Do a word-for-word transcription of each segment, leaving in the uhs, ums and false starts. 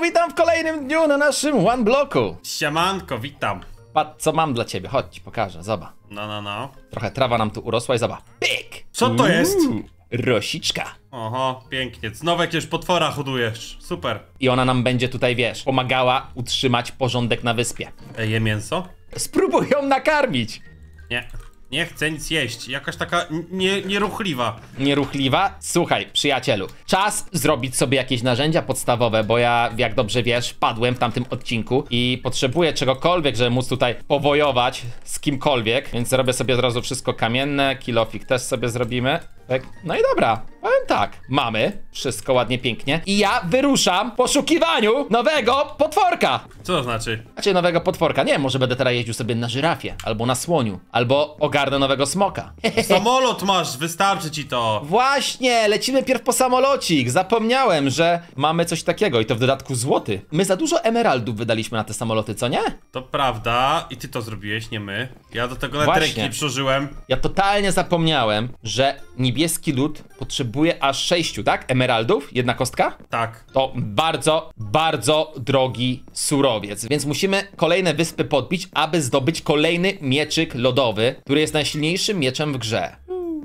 witam w kolejnym dniu na naszym One Bloku. Siemanko, witam. Patrz, co mam dla ciebie, chodź ci pokażę, zobacz. No, no, no. Trochę trawa nam tu urosła i zobacz. Pyk! Co to jest? Rosiczka. Oho, pięknie. Znowu jakiegoś potwora hodujesz. Super. I ona nam będzie tutaj, wiesz, pomagała utrzymać porządek na wyspie. E, je mięso? Spróbuj ją nakarmić. Nie. Nie chcę nic jeść. Jakaś taka nie, nieruchliwa. Nieruchliwa? Słuchaj, przyjacielu, czas zrobić sobie jakieś narzędzia podstawowe, bo ja, jak dobrze wiesz, padłem w tamtym odcinku i potrzebuję czegokolwiek, żeby móc tutaj powojować z kimkolwiek, więc zrobię sobie od razu wszystko kamienne, kilofik też sobie zrobimy. Tak. No i dobra, powiem tak, mamy wszystko ładnie, pięknie i ja wyruszam w poszukiwaniu nowego potworka. Co to znaczy? Znaczy nowego potworka, nie, może będę teraz jeździł sobie na żyrafie, albo na słoniu, albo ogarnę nowego smoka. Samolot masz, wystarczy ci to. Właśnie, lecimy pierw po samolocik. Zapomniałem, że mamy coś takiego i to w dodatku złoty. My za dużo emeraldów wydaliśmy na te samoloty, co nie? To prawda. I ty to zrobiłeś, nie my. Ja do tego Właśnie. nawet ręki przyłożyłem. Ja totalnie zapomniałem, że niebieski lud potrzebuje aż sześciu, tak? Emeraldów? Jedna kostka? Tak. To bardzo, bardzo drogi surowiec. Więc musimy kolejne wyspy podbić, aby zdobyć kolejny mieczyk lodowy, który jest najsilniejszym mieczem w grze.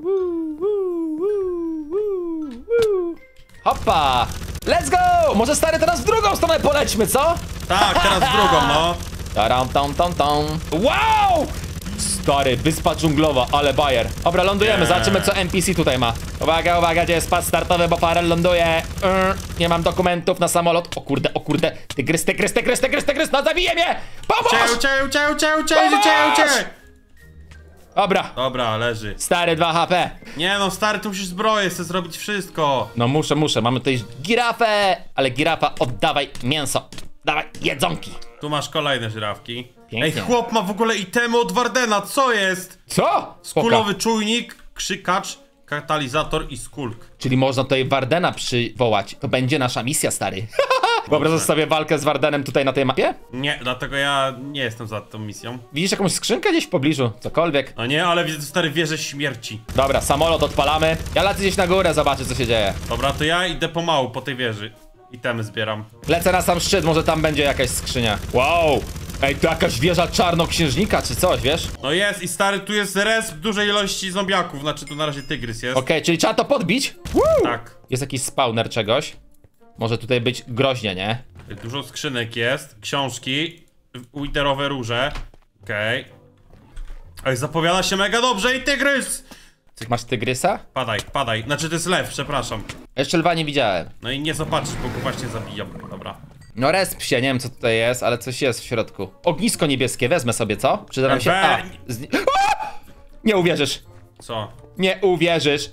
Hoppa! Let's go! Może stary teraz w drugą stronę polećmy, co? Tak, teraz w drugą, no. Taram, tam, tam, tam. Wow! Stary, wyspa dżunglowa, ale bajer. Dobra, lądujemy, Nie. zobaczymy co N P C tutaj ma. Uwaga, uwaga, gdzie jest pas startowy, bo Farel ląduje. Yy, nie mam dokumentów na samolot. O kurde, o kurde. Tygrys, tygrys, tygrys, tygrys, tygrys, no zabije mnie! Pomóż! Cię, cię, cię, cię, cię, Pomóż! cię, cię. Dobra, Dobra, leży. stary, dwa H P. Nie no, stary, ty musisz zbroję, chcę zrobić wszystko. No muszę, muszę, mamy tutaj girafę. Ale girafa, oddawaj mięso. Dawaj, jedzonki. Tu masz kolejne żyrafki. Pięknie. Ej, chłop ma w ogóle itemy od Wardena, co jest? Co? Spoko. Skulowy czujnik, krzykacz, katalizator i skulk. Czyli można tutaj Wardena przywołać. To będzie nasza misja, stary. Wyobrażasz sobie walkę z Wardenem tutaj na tej mapie? Nie, dlatego ja nie jestem za tą misją. Widzisz jakąś skrzynkę gdzieś w pobliżu? Cokolwiek. No nie, ale widzę stary wieżę śmierci. Dobra, samolot odpalamy. Ja lecę gdzieś na górę, zobaczę co się dzieje. Dobra, to ja idę pomału po tej wieży. Itemy zbieram. Lecę na sam szczyt, może tam będzie jakaś skrzynia. Wow! Ej, to jakaś wieża czarnoksiężnika czy coś, wiesz? No jest i stary, tu jest resp dużej ilości zombiaków, znaczy tu na razie tygrys jest. Okej, okay, czyli trzeba to podbić? Woo! Tak. Jest jakiś spawner czegoś. Może tutaj być groźnie, nie? Dużo skrzynek jest, książki, witerowe róże. Okej. Okay. Ej, zapowiada się mega dobrze i tygrys! Masz tygrysa? Padaj, padaj. Znaczy to jest lew, przepraszam. Jeszcze lwa nie widziałem. No i nie zobaczysz, bo go właśnie zabijam. Dobra. No resp się, nie wiem co tutaj jest, ale coś jest w środku. Ognisko niebieskie, wezmę sobie, co? Przyda nam się... A, z... A! Nie uwierzysz. Co? Nie uwierzysz.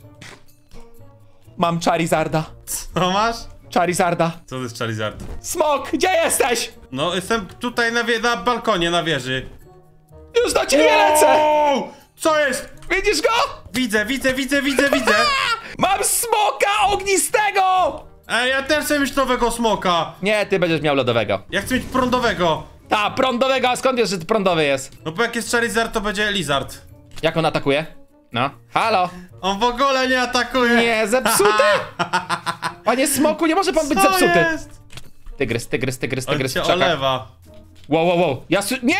Mam Charizarda. Co masz? Charizarda. Co to jest Charizard? Smok, gdzie jesteś? No, jestem tutaj na, wie na balkonie, na wieży. Już do ciebie lecę! Wow! Co jest? Widzisz go? Widzę, widzę, widzę, widzę, widzę! Mam smoka ognistego! Ej, ja też chcę mieć nowego smoka! Nie, ty będziesz miał lodowego. Ja chcę mieć prądowego! Ta, prądowego, a skąd wiesz, że to prądowy jest? No bo jak jest Charizard, to będzie Lizard. Jak on atakuje? No, halo? On w ogóle nie atakuje! Nie, zepsuty? Panie smoku, nie może pan być Co zepsuty. jest? Tygrys, tygrys, tygrys, On tygrys cię w krzakach. olewa. Wow, wow, wow. Ja su... Nie!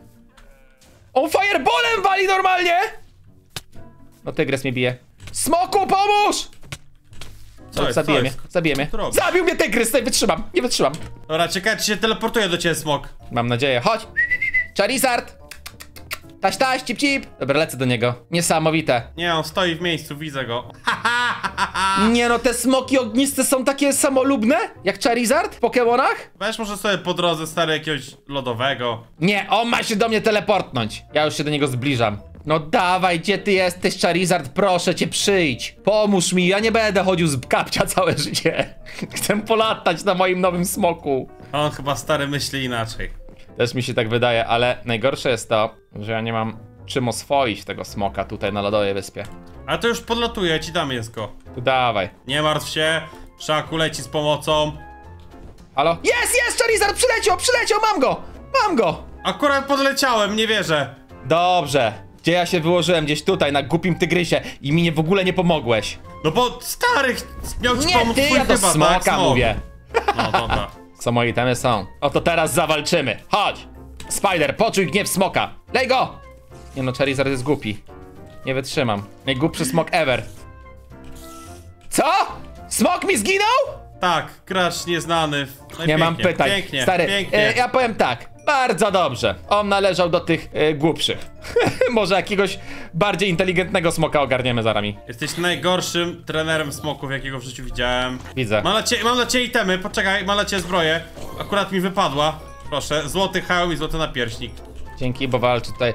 On fireballem wali normalnie! No tygrys mnie bije. Smoku, pomóż! Co jest, Zabije co mnie, jest? zabije mnie. Co robisz? Zabił mnie tygrys, nie wytrzymam, nie wytrzymam. Dobra, czekaj, czy się teleportuje do ciebie smok. Mam nadzieję, chodź. Charizard! Taś, taś, cip, cip. Dobra, lecę do niego. Niesamowite. Nie, on stoi w miejscu, widzę go. Nie no, te smoki ogniste są takie samolubne? Jak Charizard w Pokemonach? Weź może sobie po drodze stary jakiegoś lodowego. Nie, on ma się do mnie teleportnąć. Ja już się do niego zbliżam. No dawaj, gdzie ty jesteś, Charizard? Proszę cię, przyjdź. Pomóż mi, ja nie będę chodził z kapcia całe życie. Chcę polatać na moim nowym smoku. A on chyba stary myśli inaczej. Też mi się tak wydaje, ale najgorsze jest to, że ja nie mam czym oswoić tego smoka tutaj na lodowej wyspie. Ale to już podlatuje, ja ci dam mięsko. Tu dawaj. Nie martw się, Szaku leci z pomocą. Halo? Jest, jest, Charizard, przyleciał, przyleciał, mam go! Mam go! Akurat podleciałem, nie wierzę. Dobrze. Gdzie ja się wyłożyłem? Gdzieś tutaj, na głupim tygrysie i mi nie w ogóle nie pomogłeś. No bo stary miał ci Nie pomóc ty, twój ja do chyba, smoka tak? Smok. mówię. No dobra. Co moje itemy są? Oto teraz zawalczymy. Chodź! Spider, poczuj gniew smoka. Lej go! Nie no, Charizard jest głupi. Nie wytrzymam. Najgłupszy smok ever. Co? Smok mi zginął? Tak, gracz nieznany. No i Nie mam pięknie, pytań. Pięknie, Stary, pięknie. e, ja powiem tak. Bardzo dobrze. On należał do tych e, głupszych. Może jakiegoś bardziej inteligentnego smoka ogarniemy za nami. Jesteś najgorszym trenerem smoków, jakiego w życiu widziałem. Widzę. Mam dla ciebie, mam dla ciebie itemy, poczekaj, mam dla ciebie zbroję. Akurat mi wypadła. Proszę, złoty hełm i złoty napierśnik. Dzięki, bo walczy tutaj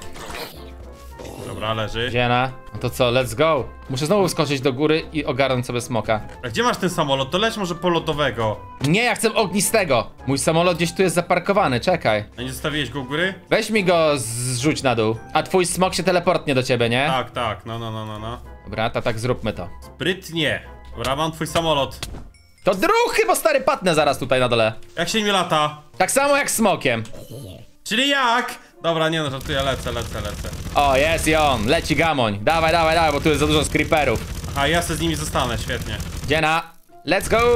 Dobra, leży. Ziena. No to co, let's go. Muszę znowu skoczyć do góry i ogarnąć sobie smoka. A gdzie masz ten samolot? To leć może polotowego. Nie, ja chcę ognistego. Mój samolot gdzieś tu jest zaparkowany, czekaj. A nie zostawiłeś go u góry? Weź mi go, zrzuć na dół. A twój smok się teleportnie do ciebie, nie? Tak, tak, no, no, no, no, no. Dobra, to tak zróbmy to. Sprytnie. Dobra, mam twój samolot. To druchy, bo stary patnę zaraz tutaj na dole. Jak się mi lata? Tak samo jak smokiem. Czyli jak? Dobra, nie no, żartuję, lecę, lecę, lecę. O, jest i on. Leci gamoń. Dawaj, dawaj, dawaj, bo tu jest za dużo creeperów. Aha, ja se z nimi zostanę, świetnie. Dziena. Let's go!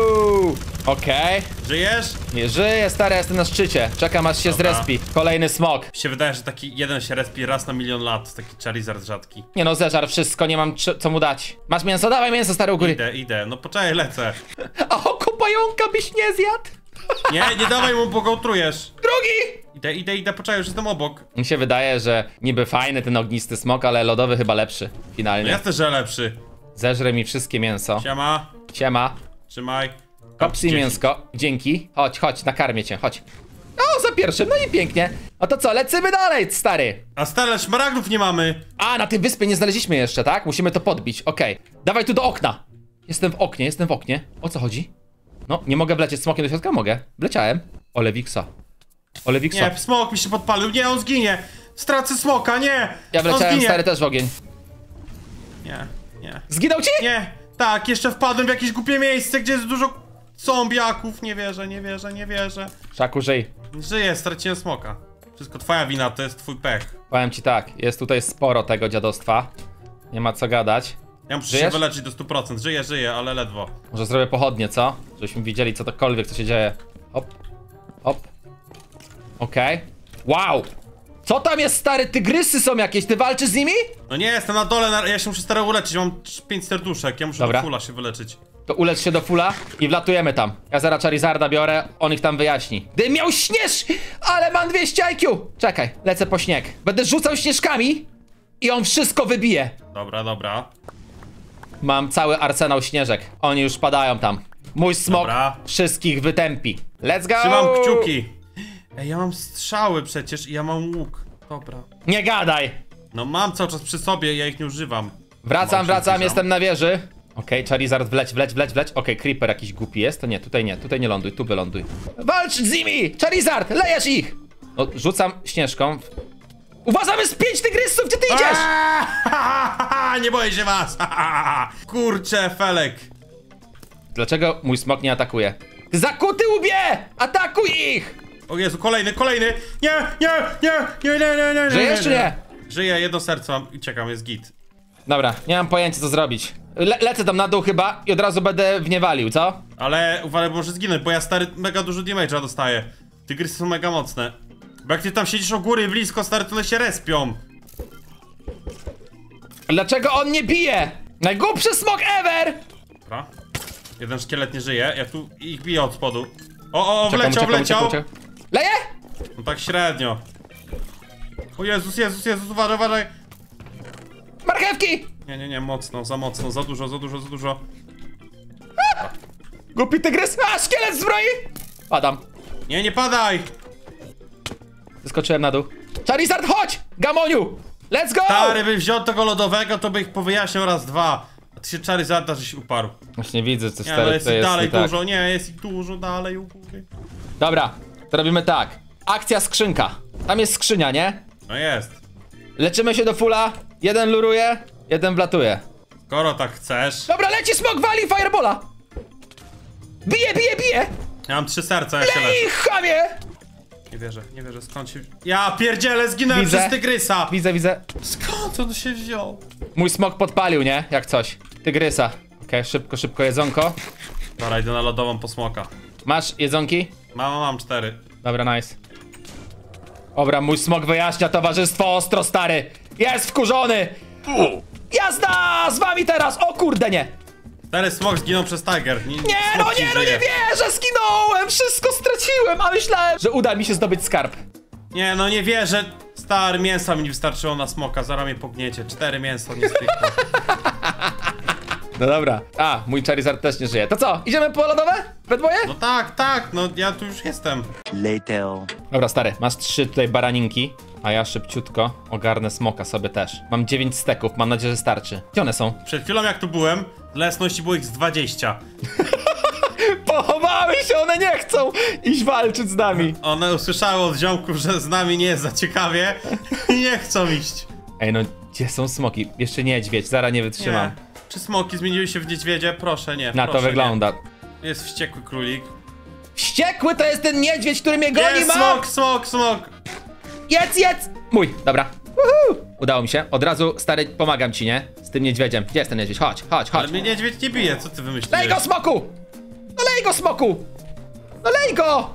Okej. Żyjesz? Nie żyję, stary, jestem na szczycie. Czekam aż się Dobra. zrespi. Kolejny smok. Mi się wydaje, że taki jeden się respi raz na milion lat. Taki Charizard rzadki. Nie no, zeżar wszystko, nie mam czy- co mu dać. Masz mięso? Dawaj mięso, stary, u góry. Idę, idę. No poczekaj, lecę. A oko pająka byś nie zjadł? Nie, nie dawaj mu, bo go otrujesz. Drugi! Idę, idę, idę, poczekaj, już jestem obok. Mi się wydaje, że niby fajny ten ognisty smok, ale lodowy chyba lepszy. No Finalnie. jasne, że lepszy. Zeżre mi wszystkie mięso. Siema. Siema. Trzymaj. Kopsy Dzieci. mięsko. Dzięki. Chodź, chodź, nakarmię cię, chodź. O, za pierwszym, no i pięknie. No to co, lecimy dalej, stary. A stale, szmaragdów nie mamy. A, na tej wyspie nie znaleźliśmy jeszcze, tak? Musimy to podbić, okej. Dawaj tu do okna. Jestem w oknie, jestem w oknie. O co chodzi? No, nie mogę wlecieć smokiem do środka? Mogę. Wleciałem. Ole Wiksa. Ole Wiksa. Nie, smok mi się podpalił. Nie, on zginie. Stracę smoka, nie. Ja On wleciałem, zginie. stary, też w ogień. Nie, nie. Zginął ci? Nie. Tak, jeszcze wpadłem w jakieś głupie miejsce, gdzie jest dużo zombiaków. Nie wierzę, nie wierzę, nie wierzę. Szaku, żyj. Żyję, straciłem smoka. Wszystko twoja wina, to jest twój pech. Powiem ci tak, jest tutaj sporo tego dziadostwa. Nie ma co gadać. Ja muszę Żyjesz? się wyleczyć do stu procent. Żyję, żyję, ale ledwo. Może zrobię pochodnie, co? Żebyśmy widzieli cokolwiek, co się dzieje. Hop. Hop. Okej. Wow! Co tam jest, stary? Tygrysy są jakieś, ty walczysz z nimi? No nie, jestem na dole, na... ja się muszę stary uleczyć, mam pięć serduszek, ja muszę Dobra. do fulla się wyleczyć. To ulecz się do fulla i wlatujemy tam. Ja zaraz Charizarda biorę, on ich tam wyjaśni. Gdy miał śnież! Ale mam dwieście I Q! Czekaj, lecę po śnieg. Będę rzucał śnieżkami i on wszystko wybije. Dobra, dobra. Mam cały arsenał śnieżek. Oni już padają tam. Mój smok Dobra. wszystkich wytępi. Let's go! Trzymam kciuki. Ej, ja mam strzały przecież i ja mam łuk. Dobra. Nie gadaj! No mam cały czas przy sobie, ja ich nie używam. Wracam, Mam się wracam, zbliżam. jestem na wieży. Okej, okay, Charizard wleć, wleć, wleć, wleć. Okej, okay, Creeper jakiś głupi jest. To nie, tutaj nie, tutaj nie ląduj, tu wyląduj. Walcz z nimi! Charizard, lejesz ich! No, rzucam śnieżką. Uważamy z pięć tygrysów, gdzie ty idziesz? Aaaa, nie boję się was! Kurczę, Felek. Dlaczego mój smok nie atakuje? Zakuty łbie! Atakuj ich! O Jezu, kolejny, kolejny! Nie, nie, nie, nie, nie, nie, nie, nie. Żyjesz czy nie? Żyję, jedno serce mam i czekam, jest git. Dobra, nie mam pojęcia co zrobić. Le lecę tam na dół chyba i od razu będę w nie walił, co? Ale uważaj, bo może zginąć, bo ja stary mega dużo damage'a dostaję. Tygrysy są mega mocne. Bo jak ty tam siedzisz u góry blisko, stary, to one się respią. Dlaczego on nie bije? Najgłupszy smok ever! Dobra. Jeden szkielet nie żyje, ja tu ich biję od spodu. O, o, Czekam, wleciał, czekam, wleciał! czekam, czekam. Leje? No tak średnio. O Jezus, Jezus, Jezus, uważaj, uważaj! Marchewki! Nie, nie, nie, mocno, za mocno, za dużo, za dużo, za dużo. Głupi tygrys! A, szkielet zbroi! Padam. Nie, nie padaj! Zeskoczyłem na dół. Charizard, chodź! Gamoniu! Let's go! Stary, by wziął tego lodowego, to by ich powyjaśniał raz, dwa. A ty się Charizarda, żeś uparł. Właśnie widzę, co Nie, no stary jest to ich jest dalej nie tak. dużo, nie, jest ich dużo dalej u góry. Dobra, to robimy tak. Akcja skrzynka. Tam jest skrzynia, nie? No jest. Leczymy się do fulla. Jeden luruje, jeden wlatuje. Skoro tak chcesz. Dobra, leci smok, wali firebola! Bije, bije, bije! Ja mam trzy serca, ja się leczę. Lej, chamie! Nie wierzę, nie wierzę, skąd się... Ja pierdzielę, zginąłem Widzę. przez tygrysa! Widzę, widzę. Skąd on się wziął? Mój smok podpalił, nie? Jak coś. Tygrysa. Okej, okay, szybko, szybko jedzonko. Dobra, idę na lodową po smoka. Masz jedzonki? Mam, mam cztery. Dobra, nice. Dobra, mój smok wyjaśnia towarzystwo ostro, stary. Jest wkurzony. Jazda! Z wami teraz! O kurde, nie! Stary smok zginął przez Tiger. Nie, Nie, no nie, no nie wierzę! Zginąłem! Wszystko straciłem, a myślałem, że uda mi się zdobyć skarb. Nie, no nie wierzę. Stary, mięsa mi nie wystarczyło na smoka, zaraz mnie pogniecie. Cztery mięso nie stykło. No dobra. A, mój Charizard też nie żyje. To co, idziemy po lodowe? We dwoje? No tak, tak, no ja tu już jestem. Later. Dobra, stary, masz trzy tutaj baraninki, a ja szybciutko ogarnę smoka sobie też. Mam dziewięć steków, mam nadzieję, że starczy. Gdzie one są? Przed chwilą jak tu byłem, dla jasności było ich z dwadzieścia. Pochowały się, one nie chcą iść walczyć z nami. One usłyszały od ziomków, że z nami nie jest za ciekawie i nie chcą iść. Ej, no gdzie są smoki? Jeszcze niedźwiedź, zaraz nie wytrzymam. Nie. Czy smoki zmieniły się w niedźwiedzie? Proszę nie. Na proszę, to wygląda. Nie. Jest wściekły królik. Wściekły to jest ten niedźwiedź, który mnie goni, Jest ma! smok, smok, smok! Jedz, jedz! Mój, dobra. Uhu. Udało mi się. Od razu, stary, pomagam ci, nie? Z tym niedźwiedziem. Gdzie jest ten niedźwiedź? Chodź, chodź, chodź. Ale mnie niedźwiedź nie bije, co ty wymyśliłeś? Lej go, smoku! No lej go, smoku! No lej go!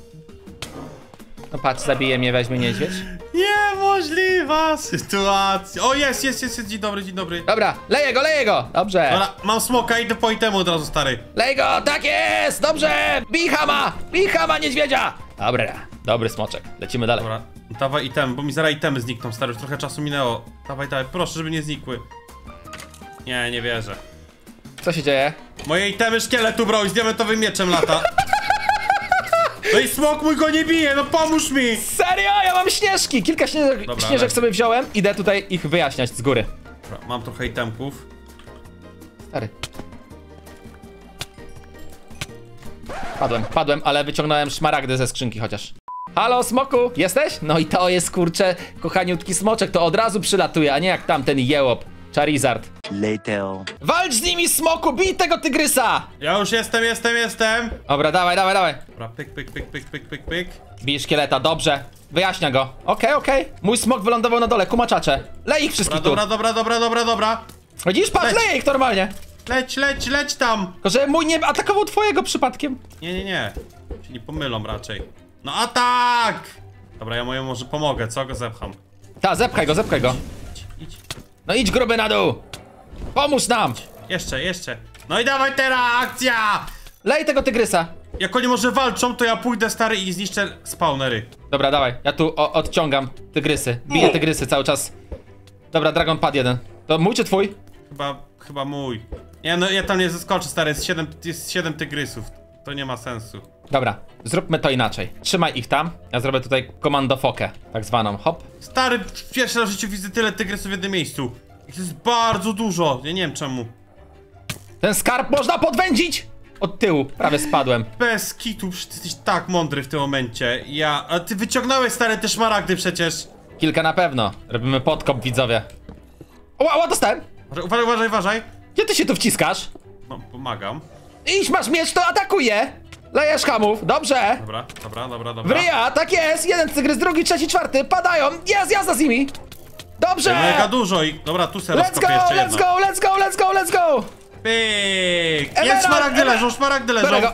No patrz, zabije mnie, weźmie niedźwiedź. Niemożliwa sytuacja. O, jest, jest, jest, jest, dzień dobry, dzień dobry. Dobra, leję go, leję go! Dobrze. Dobra, mam smoka, idę po itemu od razu, stary. Lej go, tak jest! Dobrze! Bij hama! Bij hama niedźwiedzia! Dobra, dobry smoczek. Lecimy dalej. Dobra, dawaj item, bo mi zaraz itemy znikną, stary, już trochę czasu minęło. Dawaj, dawaj, proszę, żeby nie znikły. Nie, nie wierzę. Co się dzieje? Moje itemy szkieletu, bro, i z diamentowym mieczem lata. No i smok mój go nie bije, no pomóż mi! Serio? Ja mam śnieżki! Kilka śnieżek, Dobra, śnieżek ale- sobie wziąłem. Idę tutaj ich wyjaśniać z góry. Dobra, mam trochę itemków. Stary. Padłem, padłem, ale wyciągnąłem szmaragdy ze skrzynki chociaż. Halo, smoku, jesteś? No i to jest, kurczę, kochaniutki smoczek, to od razu przylatuje, a nie jak tamten jełop, Charizard. Later. Walcz z nimi, smoku, bij tego tygrysa! Ja już jestem, jestem, jestem! Dobra, dawaj, dawaj, dawaj. Dobra, pyk, pyk, pyk, pyk, pyk, pyk, pyk. Bij szkieleta, dobrze. Wyjaśnia go. Okej, okej. Mój smok wylądował na dole, kumaczacze. Lej ich wszystkich Dobra, tu. dobra, dobra, dobra, dobra, dobra. Widzisz, patrz, Leć. leję ich normalnie. Leć, leć, leć tam! Tylko, że mój nie atakował twojego przypadkiem. Nie, nie, nie. Się nie pomylą raczej. No atak! Dobra, ja mojemu może pomogę, co? Go zepcham. Ta, zepchaj go, zepchaj go. Idź, idź. No idź gruby na dół. Pomóż nam. Jeszcze, jeszcze. No i dawaj teraz, akcja! Lej tego tygrysa. Jak oni może walczą, to ja pójdę, stary, i zniszczę spawnery. Dobra, dawaj. Ja tu o, odciągam tygrysy. Biję tygrysy cały czas. Dobra, Dragon pad jeden. To mój czy twój? Chyba, chyba mój. Nie, no ja tam nie zeskoczę, stary, jest siedem, jest siedem tygrysów. To nie ma sensu. Dobra, zróbmy to inaczej. Trzymaj ich tam. Ja zrobię tutaj komandofokę, tak zwaną. Hop. Stary, pierwszy raz w życiu widzę tyle tygrysów w jednym miejscu. Ich jest bardzo dużo, ja nie wiem czemu. Ten skarb można podwędzić! Od tyłu, prawie spadłem. Bez kitu, przecież ty jesteś tak mądry w tym momencie. Ja, a ty wyciągnąłeś, stary, te szmaragdy przecież. Kilka na pewno. Robimy podkop, widzowie. Ła, ła, dostałem! Uważaj, uważaj, uważaj. Gdzie ty się tu wciskasz? No, pomagam. Idź, masz miecz, to atakuje! Lejesz hamów, dobrze! Dobra, dobra, dobra, W dobra. ryja, tak jest! Jeden tygrys, drugi, trzeci, czwarty, padają! Jest, jazda z nimi! Dobrze! Mega dużo i... Dobra, tu se Let's rozkopię go, jeszcze let's jedno. go, let's go, let's go, let's go! Pyk! Emerald, Jest, szmaragdy emerald. leżą, szmaragdy leżą. Biorę go.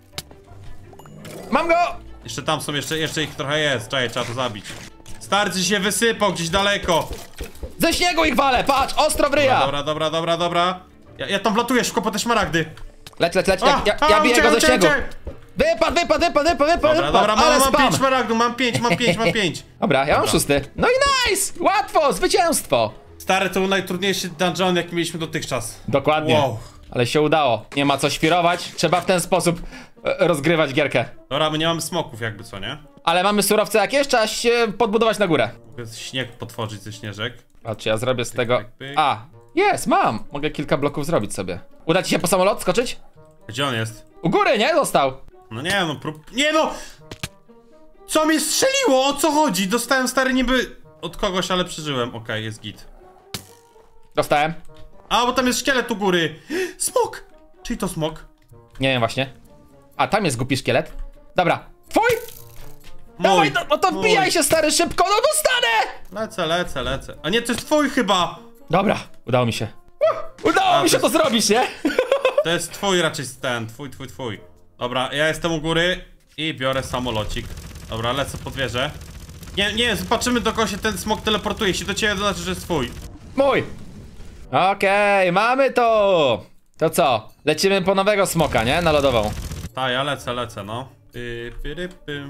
Mam go! Jeszcze tam są, jeszcze, jeszcze ich trochę jest. Czekaj, trzeba to zabić. Starcy się wysypał gdzieś daleko. Ze śniegu ich walę, patrz, ostro w ryja! Dobra, dobra, dobra, dobra. Ja, ja tam wlatuję, szybko po te szmaragdy. Leć, leć, leć, A, ja, ja, a, ja biję uciekaj, go ze uciekaj, śniegu! uciekaj. Wypad, wypad, wypad, wypad, wypad, Dobra, wypad, dobra, mam, ale mam spam! pięć szmaragdów, mam pięć, mam pięć, mam pięć. Dobra, ja mam Dobra. szósty. No i nice! Łatwo, zwycięstwo! Stary, to był najtrudniejszy dungeon, jaki mieliśmy dotychczas. Dokładnie. Wow. Ale się udało. Nie ma co świrować, trzeba w ten sposób e, rozgrywać gierkę. Dobra, my nie mamy smoków jakby, co nie? Ale mamy surowce jakieś, trzeba się podbudować na górę. Mogę śnieg potworzyć ze śnieżek. Patrz, ja zrobię z tego... pyk, pyk. A, jest, mam! Mogę kilka bloków zrobić sobie. Uda ci się po samolot skoczyć? Gdzie on jest? U góry, nie? Został. No nie no, prób... Nie no! Co mnie strzeliło? O co chodzi? Dostałem, stary, niby od kogoś, ale przeżyłem. Okej, jest git. Dostałem. A, bo tam jest szkielet u góry. Smok! Czyli to smok? Nie wiem właśnie. A, tam jest głupi szkielet. Dobra. Twój! Mój. Dawaj, no, no to Mój. wbijaj się, stary, szybko, no dostanę! Lecę, lecę, lecę. A nie, to jest twój chyba! Dobra, udało mi się. Uh, Udało A, mi się to to zrobić, nie? To jest twój raczej ten, twój, twój, twój. Dobra, ja jestem u góry. I biorę samolocik. Dobra, lecę pod wieżę. Nie, nie, zobaczymy dokąd się ten smok teleportuje. Jeśli do ciebie, to znaczy, że jest twój. Mój! Okej, okay, mamy to! To co? Lecimy po nowego smoka, nie? Na lodową. Tak, ja lecę, lecę, no. Py, py, py.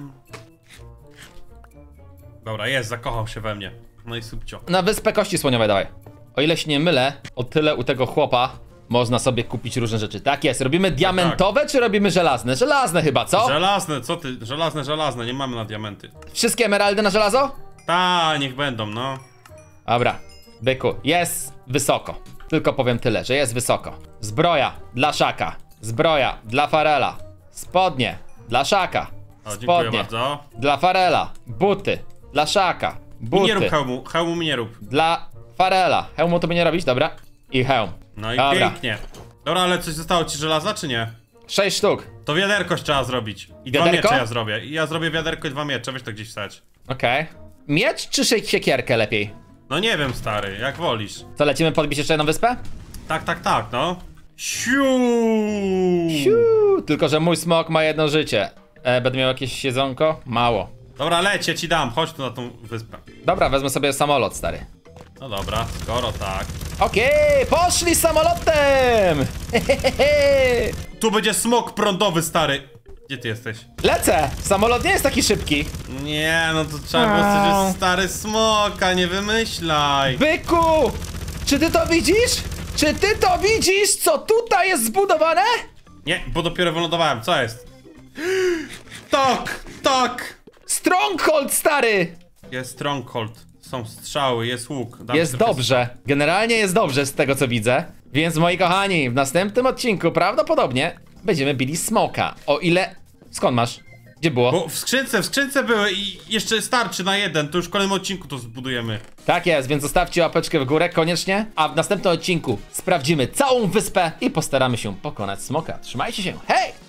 Dobra, jest, zakochał się we mnie. No i subcio. Na wyspę kości słoniowej dawaj. O ile się nie mylę, o tyle u tego chłopa można sobie kupić różne rzeczy. Tak jest, robimy diamentowe tak. czy robimy żelazne? Żelazne chyba, co? Żelazne, co ty? Żelazne, żelazne, nie mamy na diamenty. Wszystkie emeraldy na żelazo? Ta, niech będą, no. Dobra, byku, jest wysoko. Tylko powiem tyle, że jest wysoko. Zbroja dla Szaka. Zbroja dla Farela. Spodnie dla Szaka. O, dziękuję Spodnie bardzo. dla Farela. Buty dla Szaka. Buty. Mi nie rób hełmu, hełmu mi nie rób. Dla Farela. Hełmu to by nie robić, dobra? I hełm. No i dobra. pięknie. Dobra, ale coś zostało ci żelaza, czy nie? Sześć sztuk. To wiaderko trzeba zrobić. I Wiaderko? dwa miecze ja zrobię. I ja zrobię wiaderko i dwa miecze, weź to gdzieś wstać. Okej. Okay. Miecz czy siekierkę lepiej? No nie wiem, stary, jak wolisz. Co, lecimy podbić jeszcze jedną wyspę? Tak, tak, tak, no. Siu! Siu! Tylko że mój smok ma jedno życie. E, będę miał jakieś jedzonko? Mało. Dobra, leć, ja ci dam, chodź tu na tą wyspę. Dobra, wezmę sobie samolot, stary. No dobra, skoro tak. Okej, okay, poszli samolotem! Tu będzie smok prądowy, stary. Gdzie ty jesteś? Lecę! Samolot nie jest taki szybki. Nie, no to trzeba było coś, że stary smoka, nie wymyślaj. Byku! Czy ty to widzisz? Czy ty to widzisz, co tutaj jest zbudowane? Nie, bo dopiero wylądowałem, co jest? Tak, tak! Stronghold, stary! Jest stronghold, są strzały, jest łuk. Dam jest dobrze, generalnie jest dobrze z tego co widzę. Więc moi kochani, w następnym odcinku prawdopodobnie będziemy bili smoka. O ile... Skąd masz? Gdzie było? Bo w skrzynce, w skrzynce były i jeszcze starczy na jeden, to już w kolejnym odcinku to zbudujemy. Tak jest, więc zostawcie łapeczkę w górę koniecznie, a w następnym odcinku sprawdzimy całą wyspę i postaramy się pokonać smoka. Trzymajcie się, hej!